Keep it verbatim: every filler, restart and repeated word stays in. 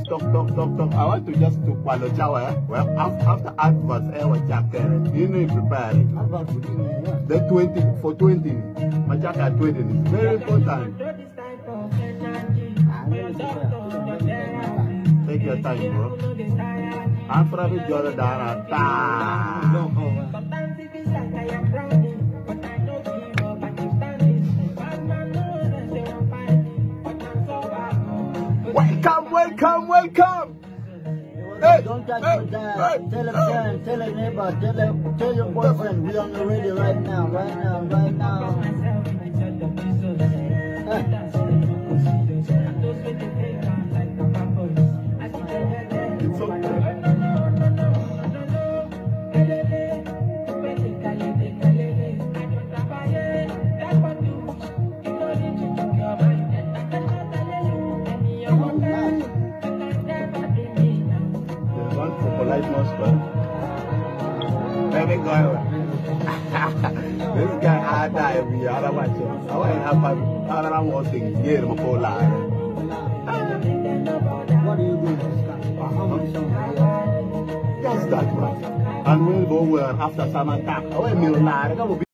talk, talk, talk, talk. I want to just to follow Jawa. Well, after, after adverts, I was chapter. You know, prepare. The twenty for twenty. My chapter twenty is very important. Take your time, bro. I'm from the Jordan. Welcome, welcome, welcome. Hey, don't touch hey, your dad. Hey, tell a hey. friend, tell a neighbor, tell a, tell your boyfriend. We on the radio right now, right now, right now. It's okay. Polite monster. Baby girl. This guy I die every year. I don't watch it. I want to have I don't want to get him a whole lot. What do you do? How many songs? Just that one. And we'll go well after some attack. I want to be